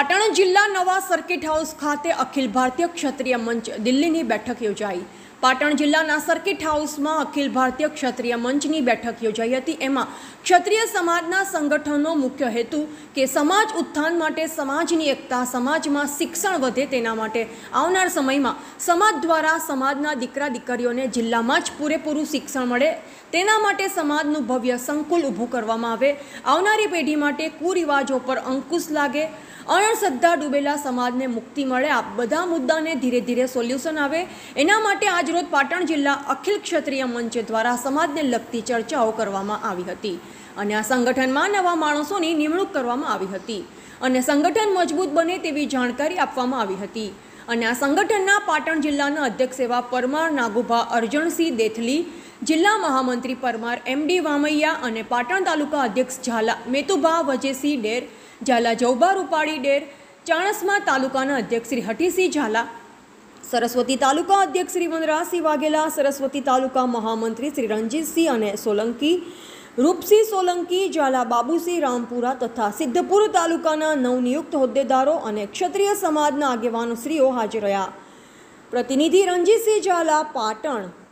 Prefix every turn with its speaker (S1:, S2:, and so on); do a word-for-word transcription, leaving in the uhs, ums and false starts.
S1: પાટણ જિલ્લા નવા circuit house ખાતે અખિલ ભારતીય ક્ષત્રિય મંચ દિલ્હીની બેઠક યોજાઈ। પાટણ જિલ્લાના સર્કિટ હાઉસમાં અખિલ ભારતીય ક્ષત્રિય મંચની બેઠક યોજાઈ હતી। એમાં ક્ષત્રિય સમાજના સંગઠનનો મુખ્ય હેતુ કે સમાજ ઉત્થાન માટે સમાજની એકતા, સમાજમાં શિક્ષણ વધે તેના માટે આવનાર સમયમાં સમાજ દ્વારા સમાજના દીકરા દીકરીઓને જિલ્લામાં જ પૂરેપૂરું શિક્ષણ મળે તેના માટે સમાજનું ભવ્ય સંકુલ ઊભું કરવામાં આવે, આવનારી પેઢી માટે કુરિવાજો પર અંકુશ લાગે, અંધશ્રદ્ધા ડૂબેલા સમાજને મુક્તિ મળે, આ બધા મુદ્દાને ધીરે ધીરે સોલ્યુશન આવે એના માટે આજરોજ પાટણ જિલ્લા અખિલ ક્ષત્રિય મંચ દ્વારા સમાજને લગતી ચર્ચાઓ કરવામાં આવી હતી અને આ સંગઠનમાં નવા માણસોની નિમણૂક કરવામાં આવી હતી અને સંગઠન મજબૂત બને તેવી જાણકારી આપવામાં આવી હતી અને આ સંગઠનના પાટણ જિલ્લાના અધ્યક્ષ એવા પરમાર નાગુભા અર્જણસિંહ દેથલી, જિલ્લા મહામંત્રી પરમાર એમડી વામૈયા અને પાટણ તાલુકા અધ્યક્ષ ઝાલા મેતુભા વજેસિંહ ડેર, ઝાલા જૌબા રૂપાળી ડેર, ચાણસ્મા તાલુકાના અધ્યક્ષ શ્રી હઠીસિંહ ઝાલા, સરસ્વતી તાલુકા અધ્યક્ષ શ્રી વનરાજસિંહ વાઘેલા, સરસ્વતી તાલુકા મહામંત્રી શ્રી રણજીતસિંહ અને સોલંકી, રૂપસિંહ સોલંકી, ઝાલા બાબુસિંહ રામપુરા તથા સિદ્ધપુર તાલુકાના નવનિયુક્ત હોદ્દેદારો અને ક્ષત્રિય સમાજના આગેવાનો શ્રીઓ હાજર રહ્યા। પ્રતિનિધિ રણજીતસિંહ ઝાલા, પાટણ।